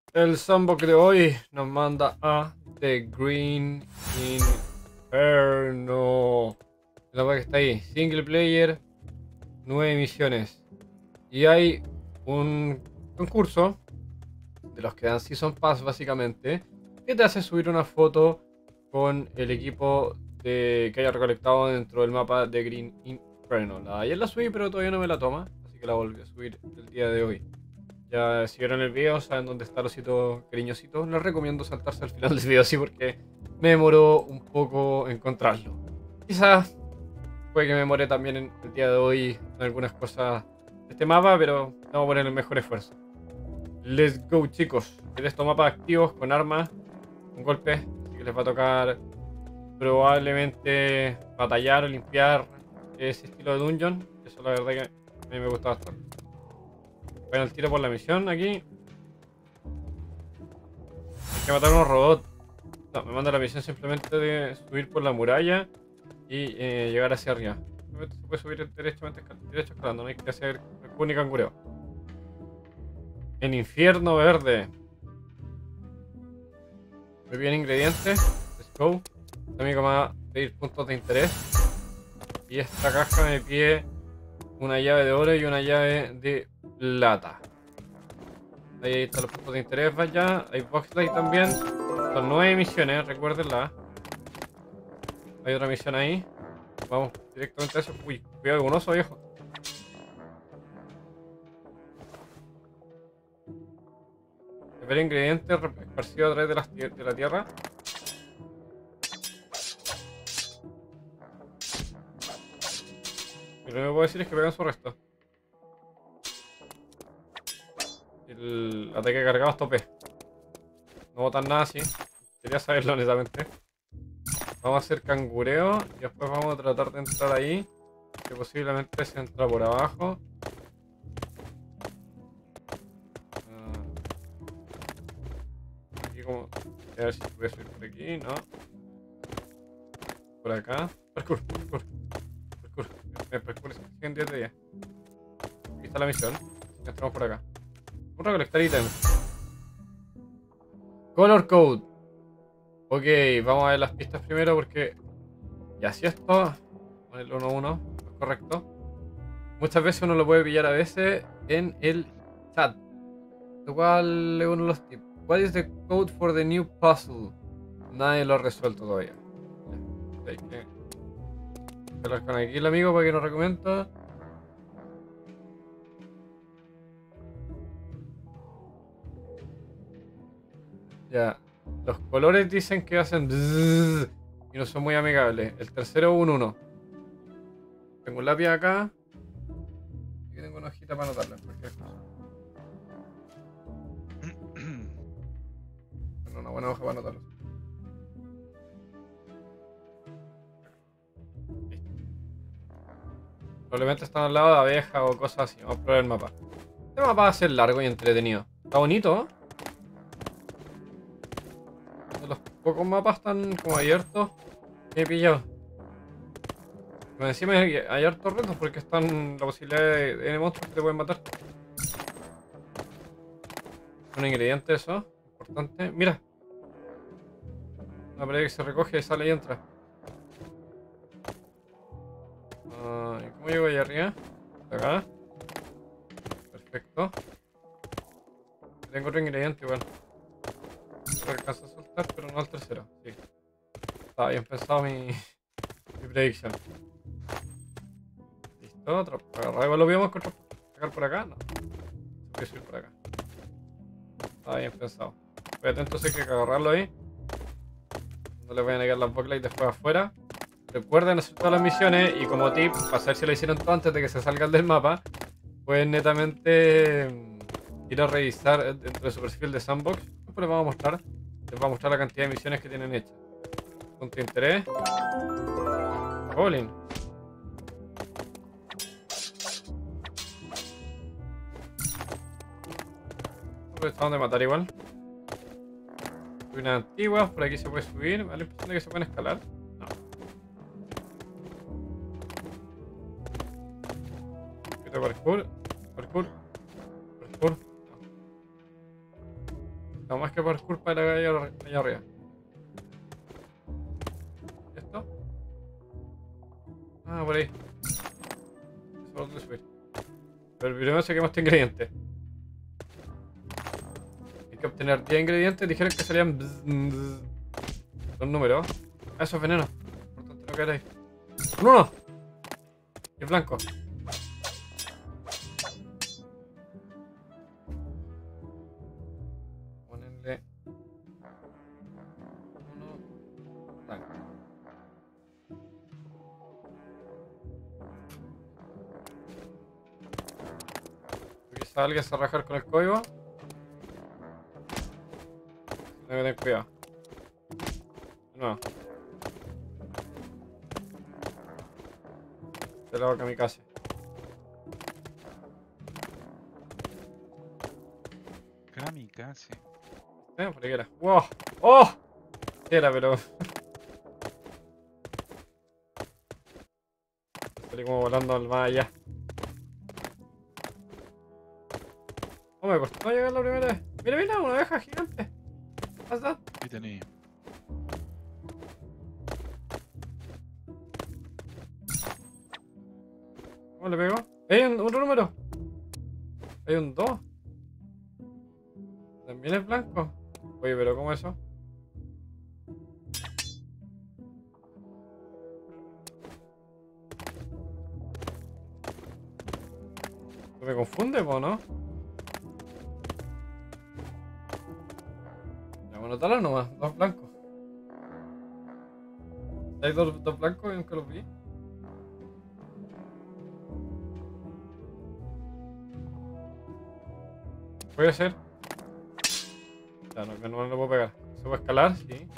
El sandbox de hoy nos manda a The Green Inferno. La verdad que está ahí. Single player, 9 misiones. Y hay un concurso de los que dan Season Pass básicamente, que te hace subir una foto con el equipo que haya recolectado dentro del mapa de Green Inferno. Ayer la subí pero todavía no me la toma, así que la volví a subir el día de hoy. Ya si vieron el video, saben dónde está el osito cariñosito. Les recomiendo saltarse al final del video así porque me demoró un poco encontrarlo. Quizás puede que me demore también en el día de hoy en algunas cosas de este mapa, pero vamos a poner el mejor esfuerzo. Let's go, chicos. En estos mapas activos con armas, con golpes, así que les va a tocar probablemente batallar o limpiar ese estilo de dungeon. Eso la verdad que a mí me gusta bastante. Bueno, el tiro por la misión aquí. Hay que matar unos robots. No, me manda la misión simplemente de subir por la muralla y llegar hacia arriba. Simplemente se puede subir derechamente, derecho escalando, no hay que hacer ni cangureo. En infierno verde. Muy bien, ingredientes. Let's go. Este amigo me va a pedir puntos de interés. Y esta caja me pide una llave de oro y una llave de plata. Ahí están los puntos de interés, vaya. Hay boxlight también. Son 9 misiones, recuérdenla. Hay otra misión ahí. Vamos directamente a eso. Uy, cuidado con un oso, viejo. Ver ingredientes esparcidos a través de la tierra. Y lo que puedo decir es que pegan su resto. El ataque cargado es tope. No botan nada así. Quería saberlo honestamente. Vamos a hacer cangureo y después vamos a tratar de entrar ahí. Que posiblemente se entra por abajo. Aquí como... A ver si puedo subir por aquí, no. Por acá. Parkour, parkour, parkour. Parkour es en 10 de 10. Aquí está la misión. Entramos por acá. Vamos a recolectar ítems. Color code. Ok, vamos a ver las pistas primero porque... Ya si esto... Con el 1-1, es correcto. Muchas veces uno lo puede pillar a veces en el chat. Lo cual es uno de los tips. What is the code for the new puzzle? Nadie lo ha resuelto todavía. Ya, hay que hablar con aquí el amigo para que nos recomienda. Ya. Los colores dicen que hacen bzzz y no son muy amigables. El tercero es un 1. Tengo un lápiz acá. Y tengo una hojita para anotarla. Cualquier cosa. Bueno, una buena hoja para anotarlo. Listo. Probablemente están al lado de abejas o cosas así. Vamos a probar el mapa. Este mapa va a ser largo y entretenido. Está bonito, ¿eh? De los pocos mapas tan como abiertos que he pillado. Pero encima hay hartos retos porque están la posibilidad de monstruos que te pueden matar. Un ingrediente eso, importante. Mira, una pared que se recoge, sale y entra. ¿Y cómo llego allá arriba? Acá. Perfecto. Tengo otro ingrediente igual. No alcanza a soltar, pero no al tercero. Sí. Estaba bien pensado mi predicción. Listo, otro. Agarrar igual lo vimos con otro. Sacar por acá, no. Se puede subir por acá. Estaba bien pensado. Voy atento, sé que hay que agarrarlo ahí. No le voy a negar las bocklights después afuera. Recuerden hacer todas las misiones y como tip, para saber si lo hicieron todo antes de que se salgan del mapa, pueden netamente ir a revisar dentro de su perfil de Sandbox. Después les va a mostrar la cantidad de misiones que tienen hechas. Punto de interés. Goblin. Aprovechamos de matar igual. Ruinas antiguas, por aquí se puede subir. Me da la impresión de que se pueden escalar. No. Un poquito de parkour. Parkour. Parkour. No. No más que por culpa de la allá arriba. ¿Esto? Ah, por ahí. Eso es de subir. Pero primero saquemos este ingrediente. Hay que obtener 10 ingredientes. Dijeron que salían los números. Ah, eso es veneno. Importante no caer ahí. ¡Un uno! Y es blanco. Ponerle uno blanco. Quizá alguien se va a rajar con el código. Tengo que tener cuidado. No. Te lo hago kamikaze. Kamikaze. Por ahí era. ¡Wow! ¡Oh! Sí era, pero. Salí como volando al más allá. Oh, me costó llegar la primera vez. Mira, mira, una abeja gigante. ¿Pasa? ¿Qué tenía? ¿Cómo le pegó? ¡Hay otro número! Hay un 2. También es blanco. Oye, pero ¿cómo eso? ¿Se me confunde, po, no? Ya, bueno, tal nomás, dos blancos. Hay dos blancos y nunca los vi. Puede ser. Ya, no lo puedo pegar. ¿Se puede escalar? Sí.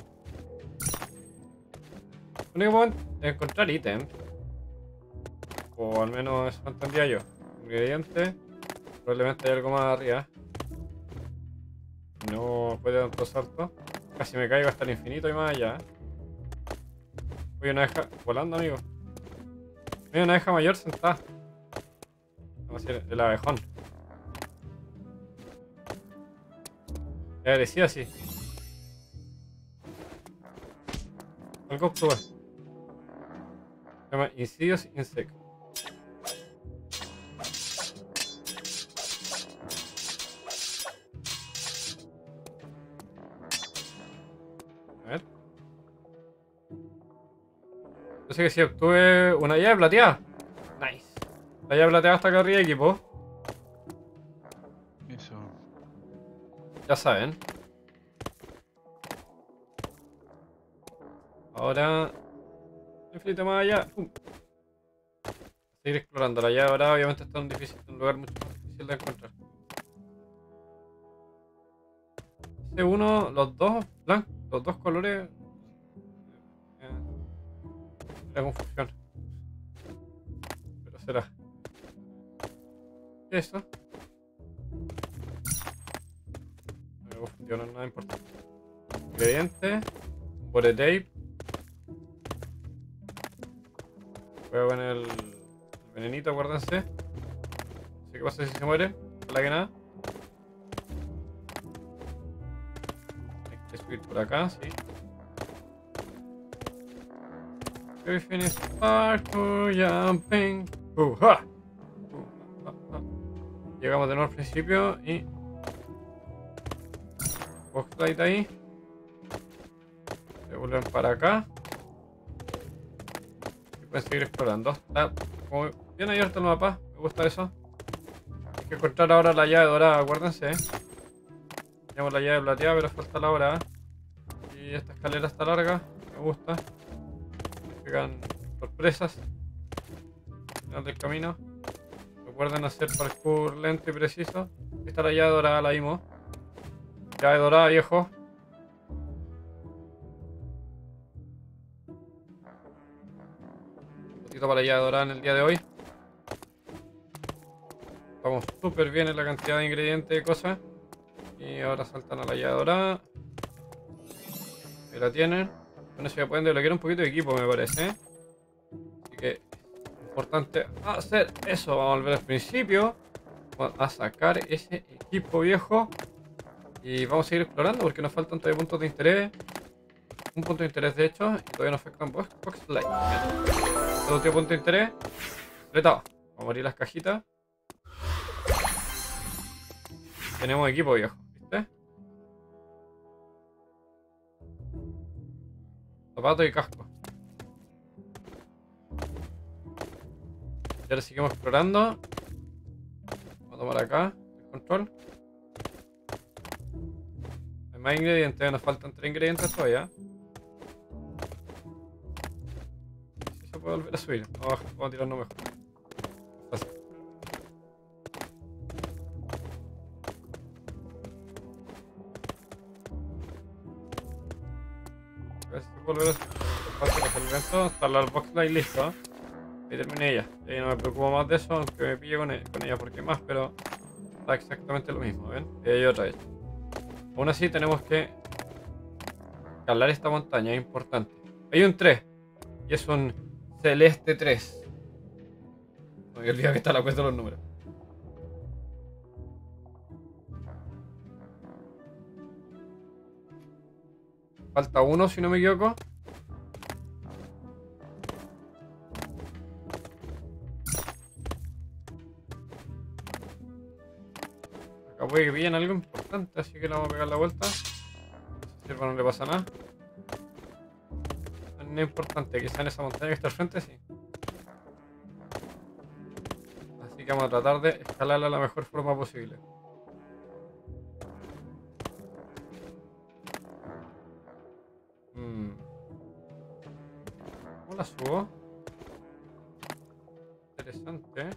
El único momento es encontrar ítem. O al menos eso entendía yo. Ingrediente. Probablemente hay algo más arriba. No puede dar tanto salto. Casi me caigo hasta el infinito y más allá. Uy, una abeja volando, amigo. Hay una abeja mayor sentada. Vamos a decir, el abejón. Es agresiva así. Algo obtuve. Se llama Insidious Insect. A ver. Yo sé que sí obtuve una llave plateada. Nice. La llave plateada está acá arriba, equipo. Eso. Ya saben. Ahora. Infinito más allá. Seguir explorando. La llave ahora obviamente está en un lugar mucho más difícil de encontrar. Ese uno, los dos blancos, los dos colores. La confusión. Pero será. ¿Qué es eso? Me confundió, no es nada importante. Ingrediente. Bore tape. Juego con el venenito, acuérdense. No sé qué pasa si se muere. Ojalá que nada. Hay que subir por acá, sí. Griffin is parkour jumping. ¡Ja! Llegamos de nuevo al principio y. Boxlight ahí. Se vuelven para acá. Y pueden seguir explorando. Está como bien abierto el mapa. Me gusta eso. Hay que encontrar ahora la llave dorada, acuérdense. Tenemos la llave plateada, pero falta la dorada. Y esta escalera está larga. Me gusta. Llegan sorpresas al final del camino. Recuerden hacer parkour lento y preciso. Aquí está la llave dorada, la vimos. Llave dorada, viejo. Un poquito para la llave dorada en el día de hoy. Vamos súper bien en la cantidad de ingredientes y cosas. Y ahora saltan a la llave dorada. Ahí la tienen. Con eso ya pueden desbloquear un poquito de equipo, me parece. Así que importante hacer eso. Vamos a volver al principio. Vamos a sacar ese equipo viejo. Y vamos a seguir explorando porque nos faltan todavía puntos de interés. Un punto de interés de hecho. Y todavía nos faltan box light. El último punto de interés. Completado. Vamos a abrir las cajitas. Tenemos equipo, viejo. ¿Viste? Zapatos y casco. Y ahora seguimos explorando. Vamos a tomar acá el control. Hay más ingredientes, nos faltan 3 ingredientes todavía. Si se puede volver a subir. Vamos a tirarnos mejor. Fácil. A ver si se puede volver a subir. Fácil los alimentos. Está la box light listo. Ahí terminé ella. Y ahí no me preocupo más de eso, aunque me pille con ella porque más, pero da exactamente lo mismo, ¿ven? Y ahí otra vez. Aún así tenemos que escalar esta montaña, es importante. Hay un 3 y es un celeste 3. No me olvidado que está la cuesta de los números. Falta uno si no me equivoco. Acá puede que pillen algo importante, así que le vamos a pegar la vuelta. Si no le pasa nada. No es importante, quizá en esa montaña que está al frente, sí. Así que vamos a tratar de escalarla de la mejor forma posible. ¿Cómo la subo? Interesante.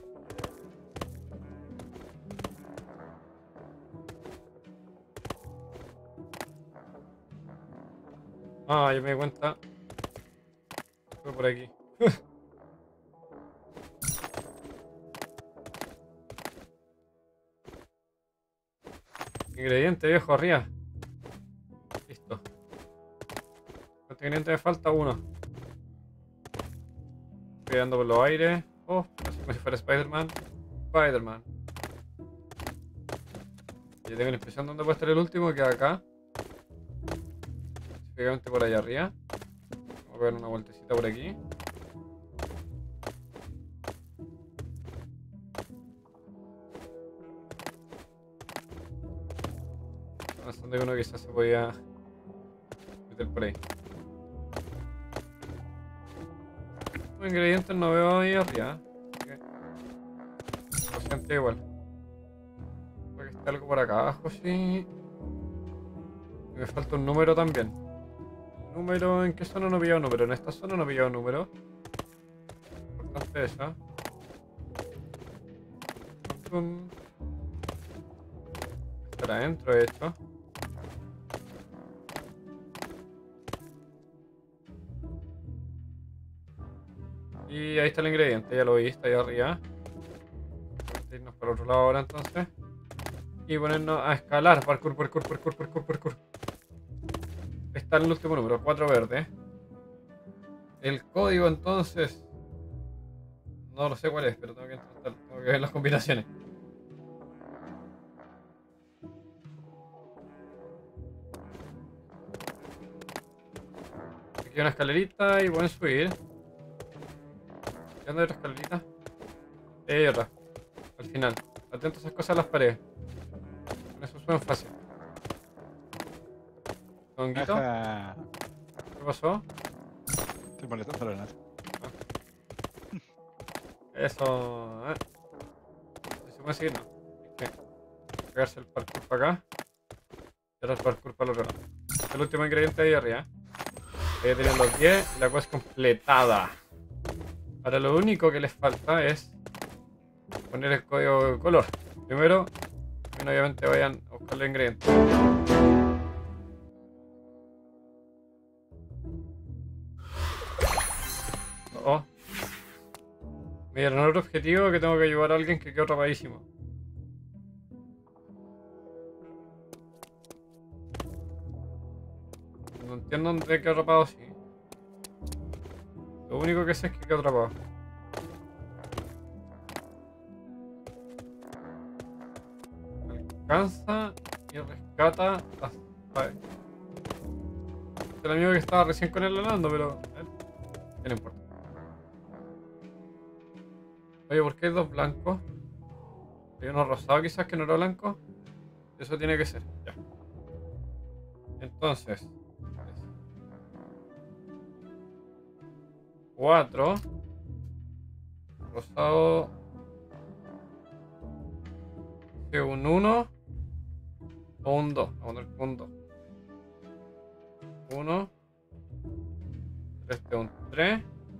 Ah, yo me di cuenta. Fue por aquí. Ingrediente viejo arriba. Listo. ¿Cuántos ingredientes me falta? Uno. Estoy dando por los aires. Oh, así como si fuera Spider-Man. Spider-Man. Yo tengo la impresión de dónde puede estar el último, que acá. Específicamente por allá arriba. Vamos a ver una vueltecita por aquí. Pensando que uno quizás se podía meter por ahí. Los ingredientes no veo ahí arriba. Así que lo siento igual. Creo que está algo por acá abajo, sí. Y me falta un número también. ¿Número? ¿En qué zona no he pillado número? En esta zona no he pillado número. Importante esa. Estará adentro, de hecho. Y ahí está el ingrediente, ya lo vi, está ahí arriba. Vamos a irnos para otro lado ahora entonces. Y ponernos a escalar. Parkour. Está el último número, 4 verde. El código entonces. No lo sé cuál es, pero tengo que ver las combinaciones. Aquí hay una escalerita y pueden subir. ¿Dónde hay otra escalerita? Hay otra. Al final. Atentos a esas cosas a las paredes. Con eso suben fácil. ¿Honguito? Ajá. ¿Qué pasó? Estoy molestando la nada. Eso. ¿Se puede seguir? No. Hay que pegarse el parkour para acá. Y ahora el parkour para el otro lado. El último ingrediente ahí arriba. Ahí tienen los 10 y la cosa es completada. Ahora lo único que les falta es poner el código de color. Primero, obviamente vayan a buscar los ingredientes. Oh. Me dieron otro objetivo que tengo que ayudar a alguien que quedó atrapadísimo. No entiendo dónde quedó atrapado así. Lo único que sé es que quedó atrapado. Alcanza y rescata a Spike. El amigo que estaba recién con él hablando, pero ¿qué le importa? Oye, ¿por qué hay dos blancos? Hay uno rosado quizás que no era blanco. Eso tiene que ser, ya. Entonces 4 rosado, un 1 o un 2. Vamos a poner un 2. 1, este un 3,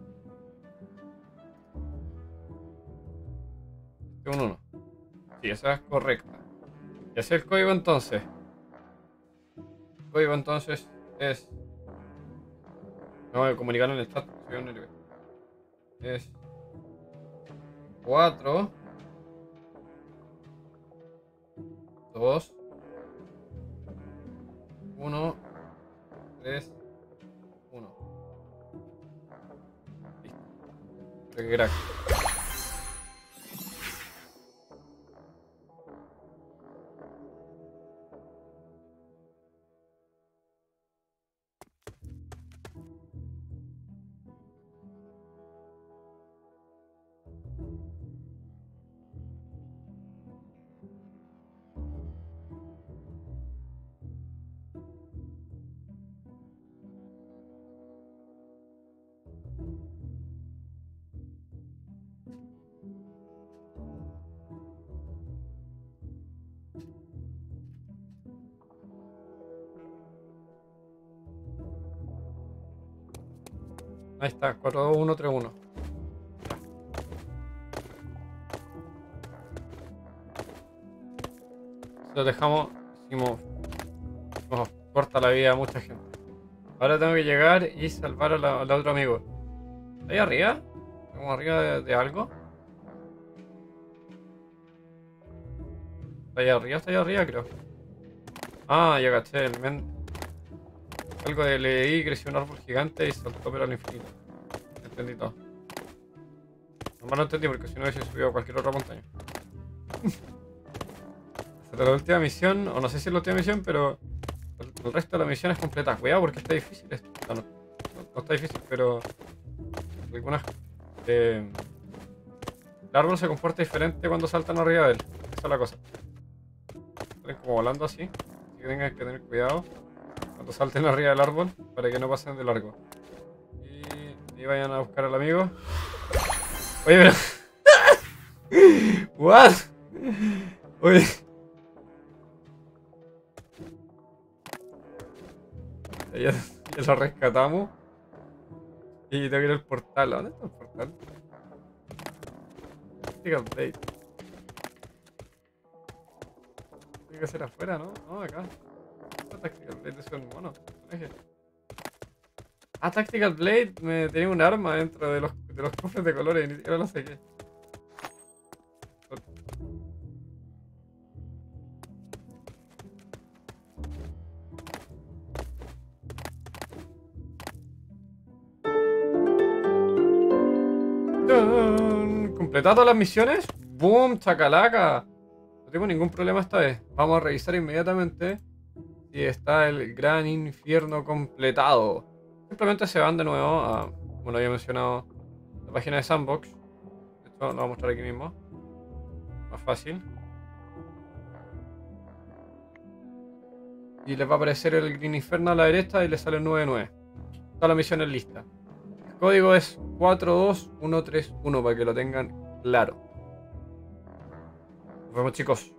este un 1. Sí, esa es correcta. Y así el código entonces. El código entonces es... Me voy a comunicar en el chat. Es 4 2 1 3 1. Listo. Qué crack. Ahí está, 4 2 1 3 1. Lo dejamos, hicimos corta la vida a mucha gente. Ahora tengo que llegar y salvar al otro amigo. ¿Está ahí arriba? ¿Estamos arriba de algo? Está ahí arriba creo. Ah, ya caché, el men. Algo de leí, creció un árbol gigante y saltó pero al infinito. Entendí todo. Nomás no entendí porque si no hubiese subido a cualquier otra montaña. Hasta la última misión, o no sé si es la última misión, pero el resto de la misión es completa. Cuidado porque está difícil esto. No está difícil, pero algunas... el árbol se comporta diferente cuando saltan arriba de él. Esa es la cosa. Salen como volando así. Así que tengan que tener cuidado cuando salten arriba del árbol para que no pasen de largo. Y vayan a buscar al amigo. Oye, pero... ¿What? Oye... Ya lo rescatamos. Y tengo que ir al portal. ¿Dónde está el portal? Tactical Blade. Tiene que ser afuera, ¿no? No, acá. Tactical Blade es un mono. Ah, Tactical Blade me tenía un arma dentro de los cofres de colores y ni siquiera lo saqué. ¿Completado todas las misiones? ¡Boom! ¡Chacalaca! No tengo ningún problema esta vez. Vamos a revisar inmediatamente si está el gran infierno completado. Simplemente se van de nuevo a... Bueno, había mencionado la página de Sandbox. De hecho, lo voy a mostrar aquí mismo. Más fácil. Y les va a aparecer el Green Inferno a la derecha y les sale el 99. Toda la misión es lista. El código es 42131 para que lo tengan claro. Nos vemos, chicos.